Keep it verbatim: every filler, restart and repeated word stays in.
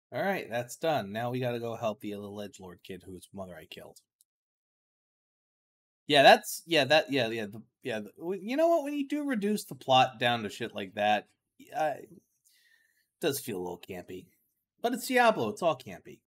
All right, that's done. Now we got to go help the little edgelord kid whose mother I killed. Yeah, that's yeah, that yeah, yeah, the, yeah. The, you know what? When you do reduce the plot down to shit like that, uh, it does feel a little campy. But it's Diablo; it's all campy.